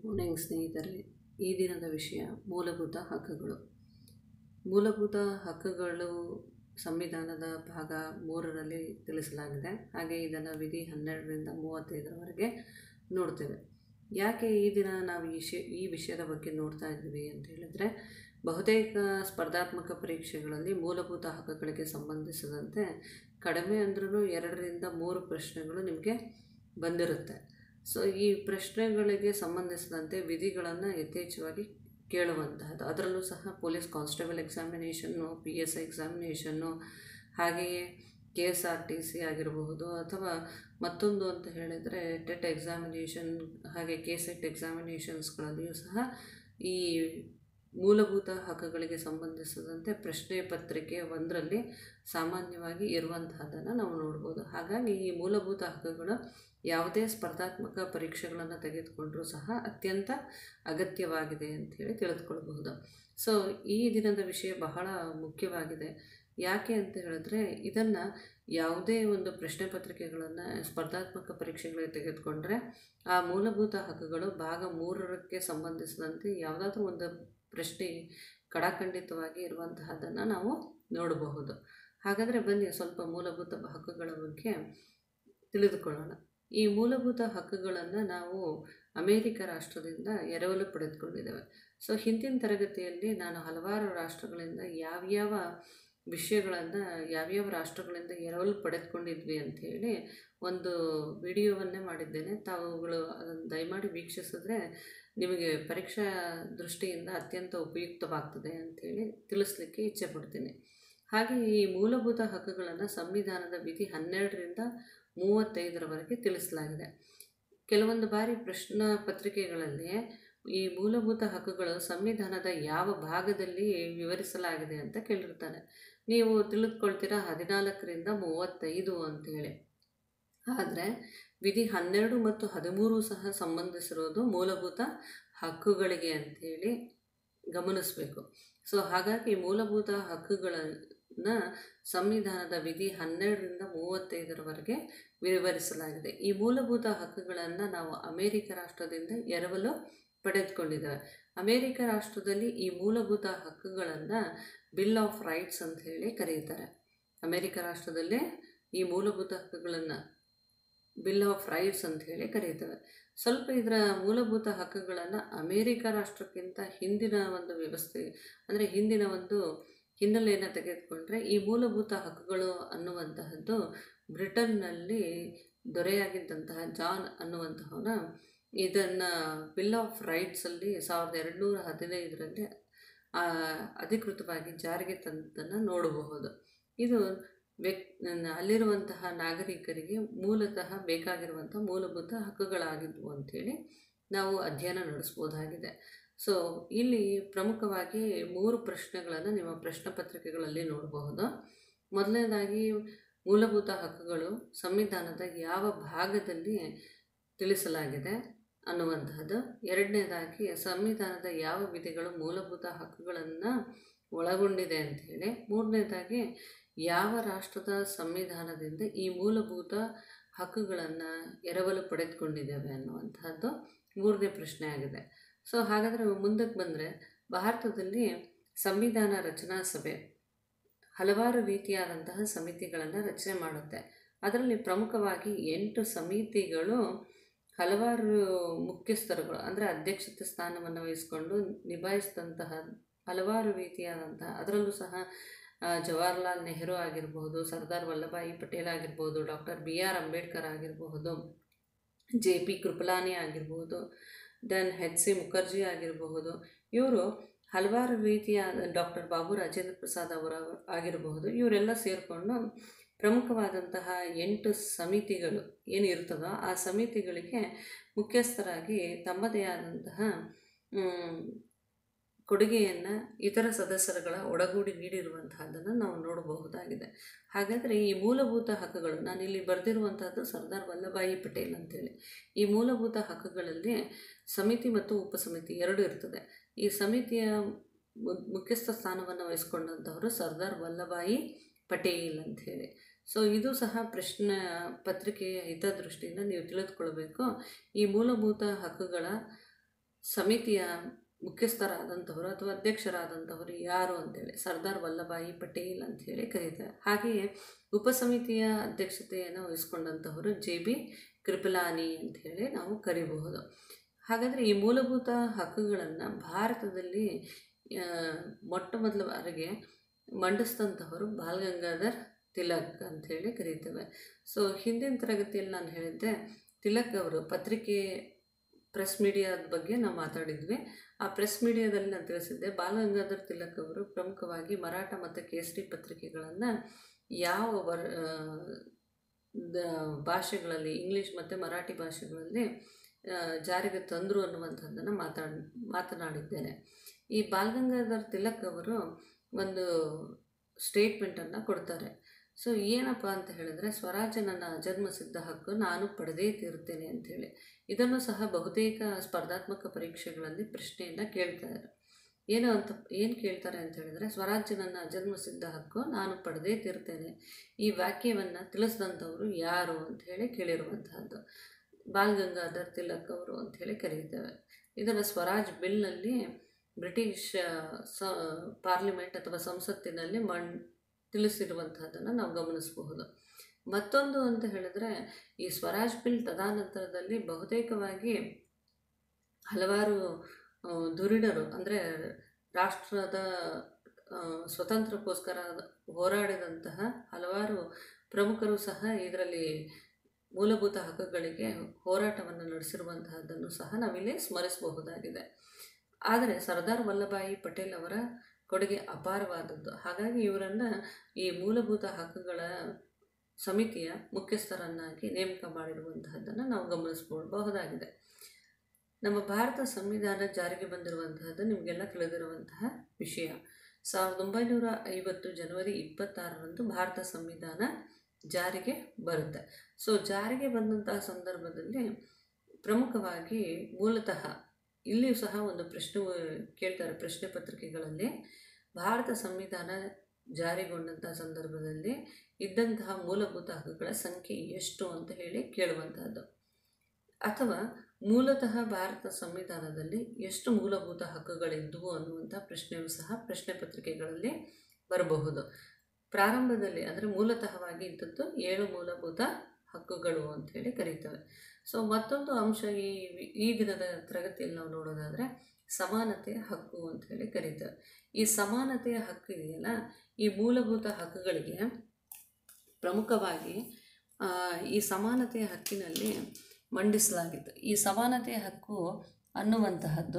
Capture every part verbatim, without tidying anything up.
Morning ಸ್ನೇಹಿತರೆ, ಈ ದಿನದ ವಿಷಯ ಮೂಲಭೂತ ಹಕ್ಕುಗಳು. ಮೂಲಭೂತ ಹಕ್ಕುಗಳು ಸಂವಿಧಾನದ ಭಾಗ ಮೂರರಲ್ಲಿ ತಿಳಿಸಲಾಗಿದೆ. ಹಾಗೆ ಇದನ್ನು ವಿಧಿ ಹನ್ನೆರಡರಿಂದ ಮೂವತ್ತೈದರವರೆಗೆ ನೋಡ್ತೇವೆ. ಯಾಕೆ ಈ ದಿನ ನಾವು ಈ ಶಿ ಈ ವಿಷಯದ ಬಗ್ಗೆ ನೋಡ್ತಾ ಇದ್ದೀವಿ ಅಂತ ಹೇಳಿದ್ರೆ, ಬಹುತೇಕ ಸ್ಪರ್ಧಾತ್ಮಕ ಪರೀಕ್ಷೆಗಳಲ್ಲಿ ಮೂಲಭೂತ ಹಕ್ಕುಗಳಿಗೆ ಸಂಬಂಧಿಸಿದಂತೆ ಕಡಿಮೆ ಅಂದ್ರೂ ಎರಡರಿಂದ ಮೂರು ಪ್ರಶ್ನೆಗಳು ನಿಮಗೆ ಬಂದಿರುತ್ತೆ. ಸೊ ಈ ಪ್ರಶ್ನೆಗಳಿಗೆ ಸಂಬಂಧಿಸಿದಂತೆ ವಿಧಿಗಳನ್ನು ಯಥೇಚ್ಛವಾಗಿ ಕೇಳುವಂತಹದ್ದು. ಅದರಲ್ಲೂ ಸಹ ಪೊಲೀಸ್ ಕಾನ್ಸ್ಟೇಬಲ್ ಎಕ್ಸಾಮಿನೇಷನ್ನು, ಪಿ ಎಸ್ ಐ ಎಕ್ಸಾಮಿನೇಷನ್ನು, ಹಾಗೆಯೇ K S R T C ಆಗಿರಬಹುದು, ಅಥವಾ ಮತ್ತೊಂದು ಅಂತ ಹೇಳಿದರೆ ಟೆಟ್ ಎಕ್ಸಾಮಿನೇಷನ್, ಹಾಗೆ ಕೆ ಸೆಟ್ ಎಕ್ಸಾಮಿನೇಷನ್ಸ್ಗಳಲ್ಲಿಯೂ ಸಹ ಈ ಮೂಲಭೂತ ಹಕ್ಕುಗಳಿಗೆ ಸಂಬಂಧಿಸಿದಂತೆ ಪ್ರಶ್ನೆ ಪತ್ರಿಕೆ ಒಂದರಲ್ಲಿ ಸಾಮಾನ್ಯವಾಗಿ ಇರುವಂತಹದ್ದನ್ನು ನಾವು ನೋಡ್ಬೋದು. ಹಾಗಾಗಿ ಈ ಮೂಲಭೂತ ಹಕ್ಕುಗಳು ಯಾವುದೇ ಸ್ಪರ್ಧಾತ್ಮಕ ಪರೀಕ್ಷೆಗಳನ್ನು ತೆಗೆದುಕೊಂಡರೂ ಸಹ ಅತ್ಯಂತ ಅಗತ್ಯವಾಗಿದೆ ಅಂಥೇಳಿ ತಿಳಿದುಕೊಳ್ಬಹುದು. ಸೊ ಈ ದಿನದ ವಿಷಯ ಬಹಳ ಮುಖ್ಯವಾಗಿದೆ. ಯಾಕೆ ಅಂತ ಹೇಳಿದ್ರೆ, ಇದನ್ನು ಯಾವುದೇ ಒಂದು ಪ್ರಶ್ನೆ ಪತ್ರಿಕೆಗಳನ್ನು ಸ್ಪರ್ಧಾತ್ಮಕ ಪರೀಕ್ಷೆಗಳಿಗೆ ತೆಗೆದುಕೊಂಡ್ರೆ ಆ ಮೂಲಭೂತ ಹಕ್ಕುಗಳು ಭಾಗ ಮೂರಕ್ಕೆ ಸಂಬಂಧಿಸಿದಂತೆ ಯಾವುದಾದ್ರೂ ಒಂದು ಪ್ರಶ್ನೆ ಕಡಾಖಂಡಿತವಾಗಿ ಇರುವಂತಹದ್ದನ್ನು ನಾವು ನೋಡಬಹುದು. ಹಾಗಾದರೆ ಬನ್ನಿ ಸ್ವಲ್ಪ ಮೂಲಭೂತ ಹಕ್ಕುಗಳ ಬಗ್ಗೆ ತಿಳಿದುಕೊಳ್ಳೋಣ. ಈ ಮೂಲಭೂತ ಹಕ್ಕುಗಳನ್ನು ನಾವು ಅಮೇರಿಕ ರಾಷ್ಟ್ರದಿಂದ ಎರವಲು ಪಡೆದುಕೊಂಡಿದ್ದೇವೆ. ಸೊ ಹಿಂದಿನ ತರಗತಿಯಲ್ಲಿ ನಾನು ಹಲವಾರು ರಾಷ್ಟ್ರಗಳಿಂದ ಯಾವ್ಯಾವ ವಿಷಯಗಳನ್ನು ಯಾವ್ಯಾವ ರಾಷ್ಟ್ರಗಳಿಂದ ಎರವಲು ಪಡೆದುಕೊಂಡಿದ್ವಿ ಅಂಥೇಳಿ ಒಂದು ವಿಡಿಯೋವನ್ನೇ ಮಾಡಿದ್ದೇನೆ. ತಾವುಗಳು ಅದನ್ನು ದಯಮಾಡಿ ವೀಕ್ಷಿಸಿದ್ರೆ ನಿಮಗೆ ಪರೀಕ್ಷಾ ದೃಷ್ಟಿಯಿಂದ ಅತ್ಯಂತ ಉಪಯುಕ್ತವಾಗ್ತದೆ ಅಂಥೇಳಿ ತಿಳಿಸ್ಲಿಕ್ಕೆ ಇಚ್ಛೆ ಪಡ್ತೀನಿ. ಹಾಗೆ ಈ ಮೂಲಭೂತ ಹಕ್ಕುಗಳನ್ನು ಸಂವಿಧಾನದ ವಿಧಿ ಹನ್ನೆರಡರಿಂದ ಮೂವತ್ತೈದರವರೆಗೆ ತಿಳಿಸಲಾಗಿದೆ. ಕೆಲವೊಂದು ಬಾರಿ ಪ್ರಶ್ನೆ ಪತ್ರಿಕೆಗಳಲ್ಲಿ ಈ ಮೂಲಭೂತ ಹಕ್ಕುಗಳು ಸಂವಿಧಾನದ ಯಾವ ಭಾಗದಲ್ಲಿ ವಿವರಿಸಲಾಗಿದೆ ಅಂತ ಕೇಳಿರ್ತಾರೆ. ನೀವು ತಿಳಿದುಕೊಳ್ತೀರಾ ಹದಿನಾಲ್ಕರಿಂದ ಮೂವತ್ತೈದು ಅಂಥೇಳಿ. ಆದರೆ ವಿಧಿ ಹನ್ನೆರಡು ಮತ್ತು ಹದಿಮೂರು ಸಹ ಸಂಬಂಧಿಸಿರೋದು ಮೂಲಭೂತ ಹಕ್ಕುಗಳಿಗೆ ಅಂಥೇಳಿ ಗಮನಿಸಬೇಕು. ಸೊ ಹಾಗಾಗಿ ಮೂಲಭೂತ ಹಕ್ಕುಗಳನ್ನು ಸಂವಿಧಾನದ ವಿಧಿ ಹನ್ನೆರಡರಿಂದ ಮೂವತ್ತೈದರವರೆಗೆ ವಿವರಿಸಲಾಗಿದೆ. ಈ ಮೂಲಭೂತ ಹಕ್ಕುಗಳನ್ನು ನಾವು ಅಮೇರಿಕ ರಾಷ್ಟ್ರದಿಂದ ಎರವಲು ಪಡೆದುಕೊಂಡಿದ್ದೇವೆ. ಅಮೇರಿಕ ರಾಷ್ಟ್ರದಲ್ಲಿ ಈ ಮೂಲಭೂತ ಹಕ್ಕುಗಳನ್ನು ಬಿಲ್ ಆಫ್ ರೈಟ್ಸ್ ಅಂತ ಹೇಳಿ ಕರೆಯುತ್ತಾರೆ. ಅಮೇರಿಕ ರಾಷ್ಟ್ರದಲ್ಲೇ ಈ ಮೂಲಭೂತ ಹಕ್ಕುಗಳನ್ನು ಬಿಲ್ ಆಫ್ ರೈಟ್ಸ್ ಅಂತ ಹೇಳಿ ಕರೆಯುತ್ತವೆ. ಸ್ವಲ್ಪ ಇದರ ಮೂಲಭೂತ ಹಕ್ಕುಗಳನ್ನು ಅಮೇರಿಕ ರಾಷ್ಟ್ರಕ್ಕಿಂತ ಹಿಂದಿನ ಒಂದು ವ್ಯವಸ್ಥೆ, ಅಂದರೆ ಹಿಂದಿನ ಒಂದು ಹಿನ್ನೆಲೆಯನ್ನು ತೆಗೆದುಕೊಂಡ್ರೆ, ಈ ಮೂಲಭೂತ ಹಕ್ಕುಗಳು ಅನ್ನುವಂತಹದ್ದು ಬ್ರಿಟನ್ನಲ್ಲಿ ದೊರೆಯಾಗಿದ್ದಂತಹ ಜಾನ್ ಅನ್ನುವಂತಹವನ ಇದನ್ನು ಬಿಲ್ ಆಫ್ ರೈಟ್ಸಲ್ಲಿ ಸಾವಿರದ ಎರಡುನೂರ ಹದಿನೈದರಲ್ಲಿ ಅಧಿಕೃತವಾಗಿ ಜಾರಿಗೆ ತಂದನ್ನು ನೋಡಬಹುದು. ಇದು ವ್ಯಕ್ ಅಲ್ಲಿರುವಂತಹ ನಾಗರಿಕರಿಗೆ ಮೂಲತಃ ಬೇಕಾಗಿರುವಂಥ ಮೂಲಭೂತ ಹಕ್ಕುಗಳಾಗಿದ್ವು ಅಂಥೇಳಿ ನಾವು ಅಧ್ಯಯನ ನಡೆಸ್ಬೋದಾಗಿದೆ. ಸೊ ಇಲ್ಲಿ ಪ್ರಮುಖವಾಗಿ ಮೂರು ಪ್ರಶ್ನೆಗಳನ್ನು ನಿಮ್ಮ ಪ್ರಶ್ನೆ ಪತ್ರಿಕೆಗಳಲ್ಲಿ ನೋಡಬಹುದು. ಮೊದಲನೇದಾಗಿ ಮೂಲಭೂತ ಹಕ್ಕುಗಳು ಸಂವಿಧಾನದ ಯಾವ ಭಾಗದಲ್ಲಿ ತಿಳಿಸಲಾಗಿದೆ ಅನ್ನುವಂತಹದ್ದು. ಎರಡನೇದಾಗಿ ಸಂವಿಧಾನದ ಯಾವ ವಿಧಿಗಳು ಮೂಲಭೂತ ಹಕ್ಕುಗಳನ್ನು ಒಳಗೊಂಡಿದೆ ಅಂಥೇಳಿ. ಮೂರನೇದಾಗಿ ಯಾವ ರಾಷ್ಟ್ರದ ಸಂವಿಧಾನದಿಂದ ಈ ಮೂಲಭೂತ ಹಕ್ಕುಗಳನ್ನು ಎರವಲು ಪಡೆದುಕೊಂಡಿದ್ದೇವೆ ಅನ್ನುವಂಥದ್ದು ಮೂರನೇ ಪ್ರಶ್ನೆ ಆಗಿದೆ. ಸೊ ಹಾಗಾದರೆ ಮುಂದಕ್ಕೆ ಬಂದರೆ, ಭಾರತದಲ್ಲಿ ಸಂವಿಧಾನ ರಚನಾ ಸಭೆ ಹಲವಾರು ರೀತಿಯಾದಂತಹ ಸಮಿತಿಗಳನ್ನು ರಚನೆ ಮಾಡುತ್ತೆ. ಅದರಲ್ಲಿ ಪ್ರಮುಖವಾಗಿ ಎಂಟು ಸಮಿತಿಗಳು ಹಲವಾರು ಮುಖ್ಯಸ್ಥರುಗಳು, ಅಂದರೆ ಅಧ್ಯಕ್ಷತೆ ಸ್ಥಾನವನ್ನು ವಹಿಸಿಕೊಂಡು ನಿಭಾಯಿಸಿದಂತಹ ಹಲವಾರು ರೀತಿಯಾದಂತಹ, ಅದರಲ್ಲೂ ಸಹ ಜವಾಹರ್ಲಾಲ್ ನೆಹರು ಆಗಿರಬಹುದು, ಸರ್ದಾರ್ ವಲ್ಲಭಾಯಿ ಪಟೇಲ್ ಆಗಿರ್ಬೋದು, ಡಾಕ್ಟರ್ ಬಿ ಆರ್ ಅಂಬೇಡ್ಕರ್ ಆಗಿರಬಹುದು, ಜೆ ಪಿ ಕೃಪಲಾನಿ ಆಗಿರ್ಬೋದು, ದೆನ್ ಎಚ್ ಸಿ ಮುಖರ್ಜಿ ಆಗಿರಬಹುದು. ಇವರು ಹಲವಾರು ರೀತಿಯ, ಡಾಕ್ಟರ್ ಬಾಬು ರಾಜೇಂದ್ರ ಪ್ರಸಾದ್ ಅವರ ಆಗಿರಬಹುದು, ಇವರೆಲ್ಲ ಸೇರಿಕೊಂಡು ಪ್ರಮುಖವಾದಂತಹ ಎಂಟು ಸಮಿತಿಗಳು ಏನಿರ್ತದೋ ಆ ಸಮಿತಿಗಳಿಗೆ ಮುಖ್ಯಸ್ಥರಾಗಿ ತಮ್ಮದೇ ಆದಂತಹ ಕೊಡುಗೆಯನ್ನು ಇತರ ಸದಸ್ಯರುಗಳ ಒಡಗೂಡಿ ನೀಡಿರುವಂತಹದ್ದನ್ನು ನಾವು ನೋಡಬಹುದಾಗಿದೆ. ಹಾಗಾದರೆ ಈ ಮೂಲಭೂತ ಹಕ್ಕುಗಳು, ನಾನಿಲ್ಲಿ ಬರೆದಿರುವಂಥದ್ದು ಸರ್ದಾರ್ ವಲ್ಲಭಾಯಿ ಪಟೇಲ್ ಅಂತೇಳಿ. ಈ ಮೂಲಭೂತ ಹಕ್ಕುಗಳಲ್ಲಿ ಸಮಿತಿ ಮತ್ತು ಉಪಸಮಿತಿ ಎರಡು ಇರ್ತದೆ. ಈ ಸಮಿತಿಯ ಮುಖ್ಯಸ್ಥ ಸ್ಥಾನವನ್ನು ವಹಿಸ್ಕೊಂಡಂಥವರು ಸರ್ದಾರ್ ವಲ್ಲಭಾಯಿ ಪಟೇಲ್ ಅಂಥೇಳಿ. ಸೊ ಇದು ಸಹ ಪ್ರಶ್ನೆ ಪತ್ರಿಕೆಯ ಹಿತದೃಷ್ಟಿಯಿಂದ ನೀವು ತಿಳಿದುಕೊಳ್ಬೇಕು. ಈ ಮೂಲಭೂತ ಹಕ್ಕುಗಳ ಸಮಿತಿಯ ಮುಖ್ಯಸ್ಥರಾದಂಥವರು ಅಥವಾ ಅಧ್ಯಕ್ಷರಾದಂಥವರು ಯಾರು ಅಂತೇಳಿ ಸರ್ದಾರ್ ವಲ್ಲಭಾಯಿ ಪಟೇಲ್ ಅಂಥೇಳಿ ಕರೀತಾರೆ. ಹಾಗೆಯೇ ಉಪಸಮಿತಿಯ ಅಧ್ಯಕ್ಷತೆಯನ್ನು ವಹಿಸ್ಕೊಂಡಂಥವರು ಜೆ ಬಿ ಕೃಪಲಾನಿ ಅಂಥೇಳಿ ನಾವು ಕರಿಬಹುದು. ಹಾಗಾದರೆ ಈ ಮೂಲಭೂತ ಹಕ್ಕುಗಳನ್ನು ಭಾರತದಲ್ಲಿ ಮೊಟ್ಟ ಮೊದಲ ಬಾರಿಗೆ ಮಂಡಿಸಿದಂಥವರು ಬಾಲ್ ಗಂಗಾಧರ್ ತಿಲಕ್ ಅಂಥೇಳಿ ಕರೀತೇವೆ. ಸೊ ಹಿಂದಿನ ತರಗತಿಯಲ್ಲಿ ನಾನು ಹೇಳಿದ್ದೆ, ತಿಲಕ್ ಅವರು ಪತ್ರಿಕೆ ಪ್ರೆಸ್ ಮೀಡಿಯಾದ ಬಗ್ಗೆ ನಾವು ಮಾತಾಡಿದ್ವಿ. ಆ ಪ್ರೆಸ್ ಮೀಡಿಯಾದಲ್ಲಿ ನಾನು ತಿಳಿಸಿದ್ದೆ, ಬಾಲ್ ಗಂಗಾಧರ್ ತಿಲಕ್ ಅವರು ಪ್ರಮುಖವಾಗಿ ಮರಾಠ ಮತ್ತು ಕೇಸರಿ ಪತ್ರಿಕೆಗಳನ್ನು ಯಾವ ವರ್ ಭಾಷೆಗಳಲ್ಲಿ, ಇಂಗ್ಲೀಷ್ ಮತ್ತು ಮರಾಠಿ ಭಾಷೆಗಳಲ್ಲಿ ಜಾರಿಗೆ ತಂದರು ಅನ್ನುವಂಥದ್ದನ್ನು ಮಾತಾಡಿ ಮಾತನಾಡಿದ್ದೇನೆ. ಈ ಬಾಲ್ ಗಂಗಾಧರ್ ತಿಲಕ್ ಅವರು ಒಂದು ಸ್ಟೇಟ್ಮೆಂಟನ್ನು ಕೊಡ್ತಾರೆ. ಸೊ ಏನಪ್ಪ ಅಂತ ಹೇಳಿದ್ರೆ, ಸ್ವರಾಜ್ಯ ನನ್ನ ಜನ್ಮಸಿದ್ಧ ಹಕ್ಕು, ನಾನು ಪಡೆದೇ ತೀರುತ್ತೇನೆ ಅಂಥೇಳಿ. ಇದನ್ನು ಸಹ ಬಹುತೇಕ ಸ್ಪರ್ಧಾತ್ಮಕ ಪರೀಕ್ಷೆಗಳಲ್ಲಿ ಪ್ರಶ್ನೆಯನ್ನು ಕೇಳ್ತಾರೆ. ಏನು ಅಂತ ಏನು ಕೇಳ್ತಾರೆ ಅಂತ ಹೇಳಿದರೆ, ಸ್ವರಾಜ್ಯ ನನ್ನ ಜನ್ಮಸಿದ್ಧ ಹಕ್ಕು, ನಾನು ಪಡೆದೇ ತೀರ್ತೇನೆ. ಈ ವಾಕ್ಯವನ್ನು ತಿಳಿಸಿದಂಥವರು ಯಾರು ಅಂಥೇಳಿ ಕೇಳಿರುವಂತಹದ್ದು ಬಾಲ್ ಗಂಗಾಧರ್ ತಿಲಕ್ ಅವರು ಅಂಥೇಳಿ ಕರೀತೇವೆ. ಇದನ್ನು ಸ್ವರಾಜ್ ಬಿಲ್ನಲ್ಲಿ ಬ್ರಿಟಿಷ್ ಸ ಪಾರ್ಲಿಮೆಂಟ್ ಅಥವಾ ಸಂಸತ್ತಿನಲ್ಲಿ ಮಣ್ ತಿಳಿಸಿರುವಂಥದ್ದನ್ನು ನಾವು ಗಮನಿಸಬಹುದು. ಮತ್ತೊಂದು ಅಂತ ಹೇಳಿದ್ರೆ, ಈ ಸ್ವರಾಜ್ ಬಿಲ್ ತದನಂತರದಲ್ಲಿ ಬಹುತೇಕವಾಗಿ ಹಲವಾರು ಧುರೀಣರು, ಅಂದರೆ ರಾಷ್ಟ್ರದ ಸ್ವತಂತ್ರಕ್ಕೋಸ್ಕರ ಹೋರಾಡಿದಂತಹ ಹಲವಾರು ಪ್ರಮುಖರು ಸಹ ಇದರಲ್ಲಿ ಮೂಲಭೂತ ಹಕ್ಕುಗಳಿಗೆ ಹೋರಾಟವನ್ನು ನಡೆಸಿರುವಂತಹದ್ದನ್ನು ಸಹ ನಾವಿಲ್ಲಿ ಸ್ಮರಿಸಬಹುದಾಗಿದೆ. ಆದರೆ ಸರ್ದಾರ್ ವಲ್ಲಭಾಯಿ ಪಟೇಲ್ ಅವರ ಕೊಡುಗೆ ಅಪಾರವಾದದ್ದು. ಹಾಗಾಗಿ ಇವರನ್ನು ಈ ಮೂಲಭೂತ ಹಕ್ಕುಗಳ ಸಮಿತಿಯ ಮುಖ್ಯಸ್ಥರನ್ನಾಗಿ ನೇಮಕ ಮಾಡಿರುವಂತಹದ್ದನ್ನು ನಾವು ಗಮನಿಸಬಹುದಾಗಿದೆ. ನಮ್ಮ ಭಾರತ ಸಂವಿಧಾನ ಜಾರಿಗೆ ಬಂದಿರುವಂತಹದ್ದು ನಿಮಗೆಲ್ಲ ತಿಳಿದಿರುವಂತಹ ವಿಷಯ. ಸಾವಿರದ ಒಂಬೈನೂರ ಐವತ್ತು ಜನವರಿ ಇಪ್ಪತ್ತಾರರಂದು ಭಾರತ ಸಂವಿಧಾನ ಜಾರಿಗೆ ಬರುತ್ತೆ. ಸೊ ಜಾರಿಗೆ ಬಂದಂತಹ ಸಂದರ್ಭದಲ್ಲಿ ಪ್ರಮುಖವಾಗಿ ಮೂಲತಃ ಇಲ್ಲಿಯೂ ಸಹ ಒಂದು ಪ್ರಶ್ನೆ ಕೇಳ್ತಾರೆ ಪ್ರಶ್ನೆ ಪತ್ರಿಕೆಗಳಲ್ಲಿ, ಭಾರತ ಸಂವಿಧಾನ ಜಾರಿಗೊಂಡಂತಹ ಸಂದರ್ಭದಲ್ಲಿ ಇದ್ದಂತಹ ಮೂಲಭೂತ ಹಕ್ಕುಗಳ ಸಂಖ್ಯೆ ಎಷ್ಟು ಅಂತ ಹೇಳಿ ಕೇಳುವಂತಹದ್ದು, ಅಥವಾ ಮೂಲತಃ ಭಾರತ ಸಂವಿಧಾನದಲ್ಲಿ ಎಷ್ಟು ಮೂಲಭೂತ ಹಕ್ಕುಗಳಿದ್ದವು ಅನ್ನುವಂಥ ಪ್ರಶ್ನೆಯೂ ಸಹ ಪ್ರಶ್ನೆ ಪತ್ರಿಕೆಗಳಲ್ಲಿ ಬರಬಹುದು. ಪ್ರಾರಂಭದಲ್ಲಿ ಅಂದರೆ ಮೂಲತಃವಾಗಿ ಇದ್ದದ್ದು ಏಳು ಮೂಲಭೂತ ಹಕ್ಕುಗಳು ಅಂಥೇಳಿ ಕರೀತೇವೆ. ಸೊ ಮತ್ತೊಂದು ಅಂಶ ಈ ಈ ದಿನದ ತರಗತಿಯಲ್ಲಿ ನಾವು ನೋಡೋದಾದರೆ ಸಮಾನತೆಯ ಹಕ್ಕು ಅಂಥೇಳಿ ಕರೀತೇವೆ. ಈ ಸಮಾನತೆಯ ಹಕ್ಕು ಇದೆಯಲ್ಲ, ಈ ಮೂಲಭೂತ ಹಕ್ಕುಗಳಿಗೆ ಪ್ರಮುಖವಾಗಿ ಈ ಸಮಾನತೆಯ ಹಕ್ಕಿನಲ್ಲಿ ಮಂಡಿಸಲಾಗಿತ್ತು. ಈ ಸಮಾನತೆಯ ಹಕ್ಕು ಅನ್ನುವಂತಹದ್ದು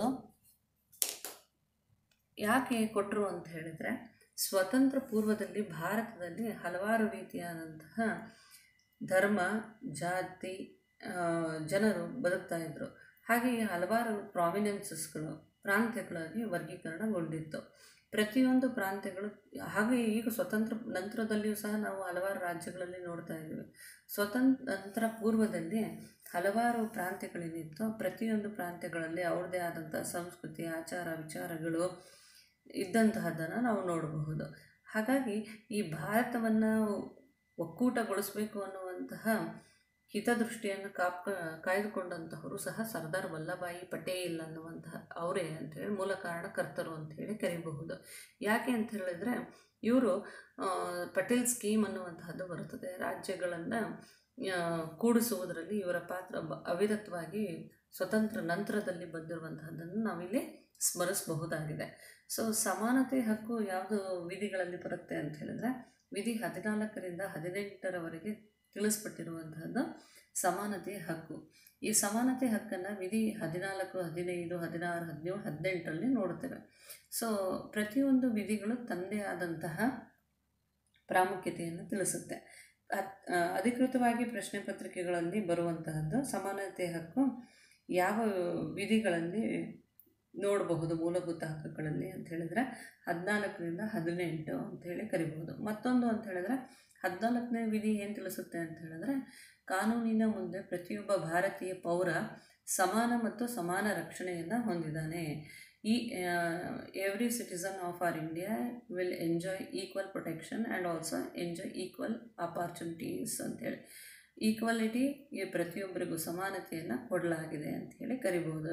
ಯಾಕೆ ಕೊಟ್ಟರು ಅಂತ ಹೇಳಿದರೆ, ಸ್ವತಂತ್ರ ಪೂರ್ವದಲ್ಲಿ ಭಾರತದಲ್ಲಿ ಹಲವಾರು ರೀತಿಯಾದಂತಹ ಧರ್ಮ, ಜಾತಿ ಜನರು ಬದುಕ್ತಾ ಇದ್ದರು. ಹಾಗೆಯೇ ಹಲವಾರು ಪ್ರಾವಿನೆನ್ಸಸ್ಗಳು ಪ್ರಾಂತ್ಯಗಳಾಗಿ ವರ್ಗೀಕರಣಗೊಂಡಿತ್ತು. ಪ್ರತಿಯೊಂದು ಪ್ರಾಂತ್ಯಗಳು ಹಾಗೆ ಈಗ ಸ್ವತಂತ್ರ ನಂತರದಲ್ಲಿಯೂ ಸಹ ನಾವು ಹಲವಾರು ರಾಜ್ಯಗಳಲ್ಲಿ ನೋಡ್ತಾ ಇದ್ದೀವಿ. ಸ್ವತಂತ್ರ ಪೂರ್ವದಲ್ಲಿ ಹಲವಾರು ಪ್ರಾಂತ್ಯಗಳೇನಿತ್ತು, ಪ್ರತಿಯೊಂದು ಪ್ರಾಂತ್ಯಗಳಲ್ಲಿ ಅವ್ರದ್ದೇ ಆದಂಥ ಸಂಸ್ಕೃತಿ, ಆಚಾರ ವಿಚಾರಗಳು ಇದ್ದಂತಹದ್ದನ್ನು ನಾವು ನೋಡಬಹುದು. ಹಾಗಾಗಿ ಈ ಭಾರತವನ್ನು ಒಕ್ಕೂಟಗೊಳಿಸಬೇಕು ಅನ್ನುವಂತಹ ಹಿತದೃಷ್ಟಿಯನ್ನು ಕಾಪ್ ಕಾಯ್ದುಕೊಂಡಂತಹವರು ಸಹ ಸರ್ದಾರ್ ವಲ್ಲಭಾಯಿ ಪಟೇಲ್ ಅನ್ನುವಂತಹ ಅವರೇ ಅಂಥೇಳಿ ಮೂಲ ಕಾರಣಕರ್ತರು ಅಂಥೇಳಿ ಕರೀಬಹುದು. ಯಾಕೆ ಅಂತ ಹೇಳಿದರೆ, ಇವರು ಪಟೇಲ್ ಸ್ಕೀಮ್ ಅನ್ನುವಂತಹದ್ದು ಬರುತ್ತದೆ. ರಾಜ್ಯಗಳನ್ನು ಕೂಡಿಸುವುದರಲ್ಲಿ ಇವರ ಪಾತ್ರ ಅವಿರತವಾಗಿ ಸ್ವತಂತ್ರ ನಂತರದಲ್ಲಿ ಬಂದಿರುವಂತಹದ್ದನ್ನು ನಾವಿಲ್ಲಿ ಸ್ಮರಿಸಬಹುದಾಗಿದೆ. ಸೊ ಸಮಾನತೆ ಹಕ್ಕು ಯಾವುದು ವಿಧಿಗಳಲ್ಲಿ ಬರುತ್ತೆ ಅಂತ ಹೇಳಿದ್ರೆ, ವಿಧಿ ಹದಿನಾಲ್ಕರಿಂದ ಹದಿನೆಂಟರವರೆಗೆ ತಿಳಿಸ್ಪಟ್ಟಿರುವಂತಹದ್ದು ಸಮಾನತೆಯ ಹಕ್ಕು. ಈ ಸಮಾನತೆ ಹಕ್ಕನ್ನು ವಿಧಿ ಹದಿನಾಲ್ಕು, ಹದಿನೈದು, ಹದಿನಾರು, ಹದಿನೇಳು, ಹದಿನೆಂಟರಲ್ಲಿ ನೋಡುತ್ತೇವೆ. ಸೊ ಪ್ರತಿಯೊಂದು ವಿಧಿಗಳು ತನ್ನದೇ ಆದಂತಹ ಪ್ರಾಮುಖ್ಯತೆಯನ್ನು ತಿಳಿಸುತ್ತೆ. ಅಧಿಕೃತವಾಗಿ ಪ್ರಶ್ನೆ ಪತ್ರಿಕೆಗಳಲ್ಲಿ ಬರುವಂತಹದ್ದು ಸಮಾನತೆ ಹಕ್ಕು ಯಾವ ವಿಧಿಗಳಲ್ಲಿ ನೋಡಬಹುದು ಮೂಲಭೂತ ಹಕ್ಕುಗಳಲ್ಲಿ ಅಂತ ಹೇಳಿದ್ರೆ ಹದಿನಾಲ್ಕರಿಂದ ಹದಿನೆಂಟು ಅಂಥೇಳಿ ಕರಿಬಹುದು. ಮತ್ತೊಂದು ಅಂತ ಹೇಳಿದ್ರೆ ಹದಿನಾಲ್ಕನೇ ವಿಧಿ ಏನು ತಿಳಿಸುತ್ತೆ ಅಂತ ಹೇಳಿದ್ರೆ, ಕಾನೂನಿನ ಮುಂದೆ ಪ್ರತಿಯೊಬ್ಬ ಭಾರತೀಯ ಪೌರ ಸಮಾನ ಮತ್ತು ಸಮಾನ ರಕ್ಷಣೆಯನ್ನು ಹೊಂದಿದ್ದಾನೆ. ಈ every citizen of our India will enjoy equal protection and also enjoy equal opportunities ಅಂಥೇಳಿ. ಈಕ್ವಾಲಿಟಿ ಈ ಪ್ರತಿಯೊಬ್ಬರಿಗೂ ಸಮಾನತೆಯನ್ನು ಕೊಡಲಾಗಿದೆ ಅಂಥೇಳಿ ಕರಿಬಹುದು.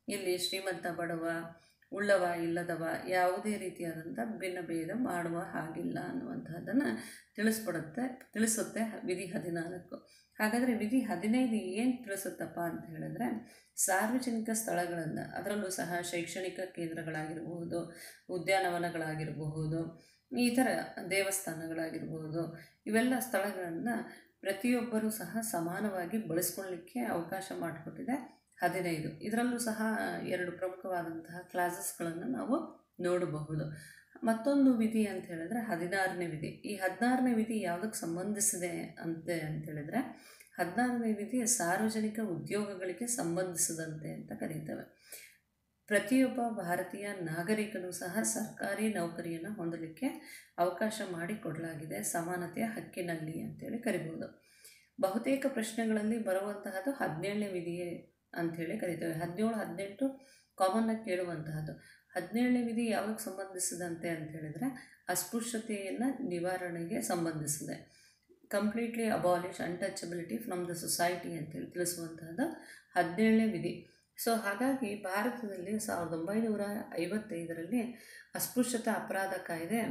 ಇಲ್ಲಿ ಶ್ರೀಮಂತ ಬಡವ, ಉಳ್ಳವ ಇಲ್ಲದವ ಯಾವುದೇ ರೀತಿಯಾದಂಥ ಭಿನ್ನ ಭೇದ ಮಾಡುವ ಹಾಗಿಲ್ಲ ಅನ್ನುವಂಥದ್ದನ್ನು ತಿಳಿಸ್ಕೊಡುತ್ತೆ ತಿಳಿಸುತ್ತೆ ವಿಧಿ ಹದಿನಾಲ್ಕು. ಹಾಗಾದರೆ ವಿಧಿ ಹದಿನೈದು ಏನು ತಿಳಿಸುತ್ತಪ್ಪ ಅಂತ ಹೇಳಿದ್ರೆ, ಸಾರ್ವಜನಿಕ ಸ್ಥಳಗಳನ್ನು, ಅದರಲ್ಲೂ ಸಹ ಶೈಕ್ಷಣಿಕ ಕೇಂದ್ರಗಳಾಗಿರಬಹುದು, ಉದ್ಯಾನವನಗಳಾಗಿರಬಹುದು, ಈ ಥರ ದೇವಸ್ಥಾನಗಳಾಗಿರ್ಬೋದು, ಇವೆಲ್ಲ ಸ್ಥಳಗಳನ್ನು ಪ್ರತಿಯೊಬ್ಬರೂ ಸಹ ಸಮಾನವಾಗಿ ಬಳಸ್ಕೊಳ್ಳಿಕ್ಕೆ ಅವಕಾಶ ಮಾಡಿಕೊಟ್ಟಿದೆ ಹದಿನೈದು. ಇದರಲ್ಲೂ ಸಹ ಎರಡು ಪ್ರಮುಖವಾದಂತಹ ಕ್ಲಾಸಸ್ಗಳನ್ನು ನಾವು ನೋಡಬಹುದು. ಮತ್ತೊಂದು ವಿಧಿ ಅಂತ ಹೇಳಿದ್ರೆ ಹದಿನಾರನೇ ವಿಧಿ. ಈ ಹದಿನಾರನೇ ವಿಧಿ ಯಾವುದಕ್ಕೆ ಸಂಬಂಧಿಸಿದೆ ಅಂತೆ ಅಂತ ಹೇಳಿದ್ರೆ, ಹದಿನಾರನೇ ವಿಧಿ ಸಾರ್ವಜನಿಕ ಉದ್ಯೋಗಗಳಿಗೆ ಸಂಬಂಧಿಸಿದಂತೆ ಅಂತ ಕರೀತೇವೆ. ಪ್ರತಿಯೊಬ್ಬ ಭಾರತೀಯ ನಾಗರಿಕನೂ ಸಹ ಸರ್ಕಾರಿ ನೌಕರಿಯನ್ನು ಹೊಂದಲಿಕ್ಕೆ ಅವಕಾಶ ಮಾಡಿಕೊಡಲಾಗಿದೆ ಸಮಾನತೆಯ ಹಕ್ಕಿನಲ್ಲಿ ಅಂತೇಳಿ ಕರಿಬೋದು. ಬಹುತೇಕ ಪ್ರಶ್ನೆಗಳಲ್ಲಿ ಬರುವಂತಹದ್ದು ಹದಿನೇಳನೇ ವಿಧಿಯೇ ಅಂಥೇಳಿ ಕರಿತೇವೆ. ಹದಿನೇಳು ಹದಿನೆಂಟು ಕಾಮನ್ನಾಗಿ ಕೇಳುವಂತಹದ್ದು. ಹದಿನೇಳನೇ ವಿಧಿ ಯಾವುದಕ್ಕೆ ಸಂಬಂಧಿಸಿದಂತೆ ಅಂತ ಹೇಳಿದರೆ, ಅಸ್ಪೃಶ್ಯತೆಯನ್ನು ನಿವಾರಣೆಗೆ ಸಂಬಂಧಿಸಿದೆ. Completely abolish untouchability from the society ಅಂತೇಳಿ ತಿಳಿಸುವಂತಹದ್ದು ಹದಿನೇಳನೇ ವಿಧಿ. ಸೊ ಹಾಗಾಗಿ ಭಾರತದಲ್ಲಿ ಸಾವಿರದ ಒಂಬೈನೂರ ಐವತ್ತೈದರಲ್ಲಿ ಅಸ್ಪೃಶ್ಯತಾ ಅಪರಾಧ ಕಾಯ್ದೆ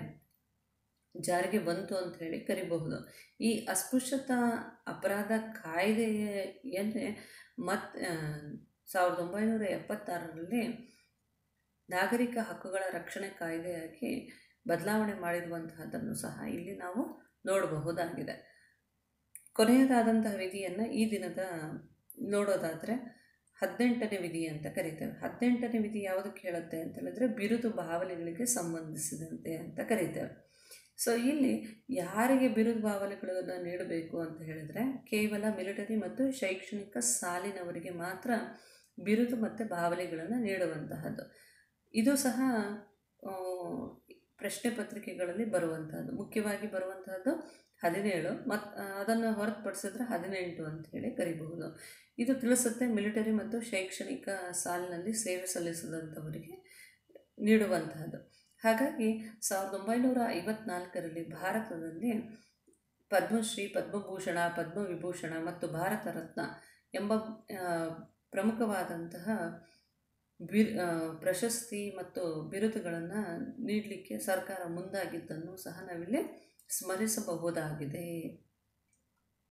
ಜಾರಿಗೆ ಬಂತು ಅಂತ ಹೇಳಿ ಕರಿಬಹುದು. ಈ ಅಸ್ಪೃಶ್ಯತಾ ಅಪರಾಧ ಕಾಯ್ದೆ ಏನೇ ಮತ್ತು ಸಾವಿರದ ಒಂಬೈನೂರ ಎಪ್ಪತ್ತಾರರಲ್ಲಿ ನಾಗರಿಕ ಹಕ್ಕುಗಳ ರಕ್ಷಣೆ ಕಾಯ್ದೆಯಾಗಿ ಬದಲಾವಣೆ ಮಾಡಿರುವಂತಹದ್ದನ್ನು ಸಹ ಇಲ್ಲಿ ನಾವು ನೋಡಬಹುದಾಗಿದೆ. ಕೊನೆಯದಾದಂತಹ ವಿಧಿಯನ್ನು ಈ ದಿನದ ನೋಡೋದಾದರೆ ಹದಿನೆಂಟನೇ ವಿಧಿ ಅಂತ ಕರಿತೇವೆ. ಹದಿನೆಂಟನೇ ವಿಧಿ ಯಾವುದಕ್ಕೆ ಹೇಳುತ್ತೆ ಅಂತ ಹೇಳಿದ್ರೆ, ಬಿರುದು ಬಾವಲಿಗಳಿಗೆ ಸಂಬಂಧಿಸಿದಂತೆ ಅಂತ ಕರಿತೇವೆ. ಸೊ ಇಲ್ಲಿ ಯಾರಿಗೆ ಬಿರುದು ಬಾವಲಿಗಳನ್ನು ನೀಡಬೇಕು ಅಂತ ಹೇಳಿದ್ರೆ, ಕೇವಲ ಮಿಲಿಟರಿ ಮತ್ತು ಶೈಕ್ಷಣಿಕ ಸಾಲಿನವರಿಗೆ ಮಾತ್ರ ಬಿರುದು ಮತ್ತು ಬಾವಲಿಗಳನ್ನು ನೀಡುವಂತಹದ್ದು. ಇದು ಸಹ ಪ್ರಶ್ನೆ ಪತ್ರಿಕೆಗಳಲ್ಲಿ ಬರುವಂತಹದ್ದು. ಮುಖ್ಯವಾಗಿ ಬರುವಂತಹದ್ದು ಹದಿನೇಳು ಮತ್ತು ಅದನ್ನು ಹೊರತುಪಡಿಸಿದ್ರೆ ಹದಿನೆಂಟು ಅಂತ ಹೇಳಿ ಕರಿಬಹುದು. ಇದು ತಿಳಿಸುತ್ತೆ ಮಿಲಿಟರಿ ಮತ್ತು ಶೈಕ್ಷಣಿಕ ಸಾಲಿನಲ್ಲಿ ಸೇವೆ ಸಲ್ಲಿಸಿದಂಥವರಿಗೆ ನೀಡುವಂತಹದ್ದು. ಹಾಗಾಗಿ ಸಾವಿರದ ಒಂಬೈನೂರ ಐವತ್ನಾಲ್ಕರಲ್ಲಿ ಭಾರತದಲ್ಲಿ ಪದ್ಮಶ್ರೀ, ಪದ್ಮಭೂಷಣ, ಪದ್ಮವಿಭೂಷಣ ಮತ್ತು ಭಾರತ ರತ್ನ ಎಂಬ ಪ್ರಮುಖವಾದಂತಹ ಬಿ ಪ್ರಶಸ್ತಿ ಮತ್ತು ಬಿರುದುಗಳನ್ನು ನೀಡಲಿಕ್ಕೆ ಸರ್ಕಾರ ಮುಂದಾಗಿದ್ದನ್ನು ಸಹ ನಾವಿಲ್ಲಿ ಸ್ಮರಿಸಬಹುದಾಗಿದೆ.